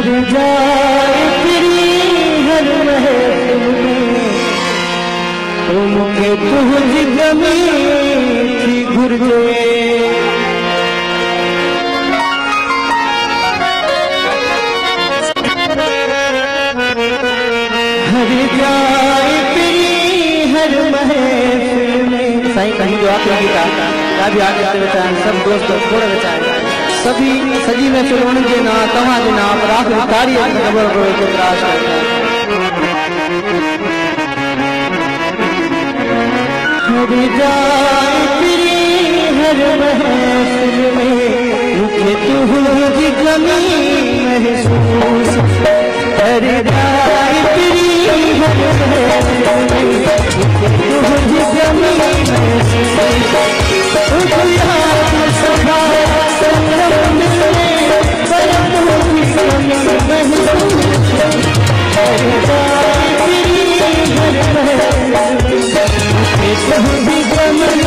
हर जाए तेरी हर महफिल में तुमके तुझ गमी थी गुर्जे हर जाए तेरी हर महफिल में। साईं कहीं जो आखिरी गीता का भी आगे बचाएं सब दोस्त थोड़ा बचाएं सभी सजी में फिल्मन के ना तव्हां जे ना पर आखिरी तारीख़ ख़बर पवे तो तराश हर जाए तेरी हर महफिल में मुझे तुझी गमी महसूस हर जाए तेरी हर महफिल में मुझे तुझी गमी महसूस तुझ याद सदा संगम मिलने पर तुझी गमी महसूस हर जाए तेरी हर महफिल में तुझी गमी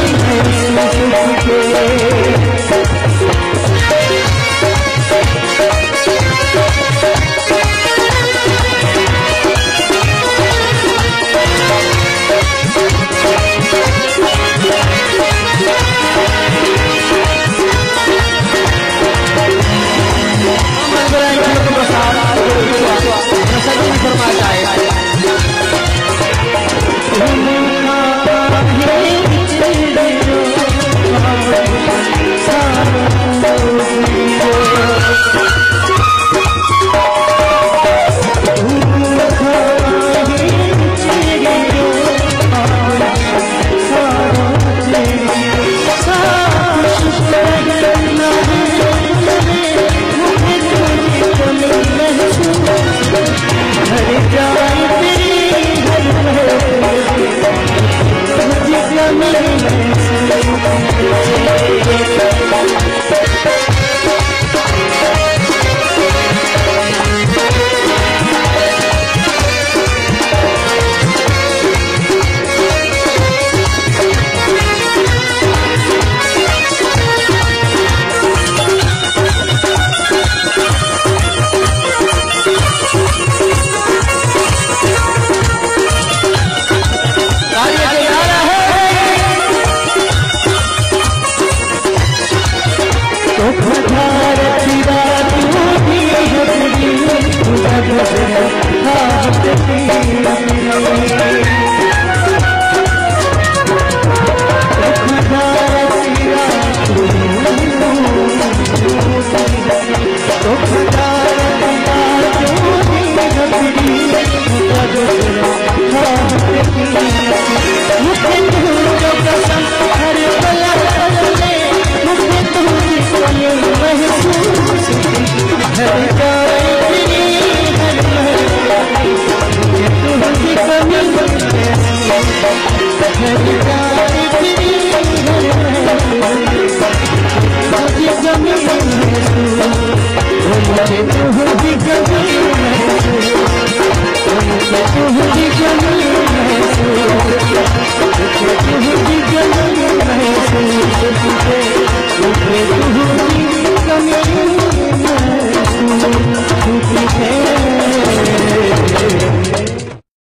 तुझी गमी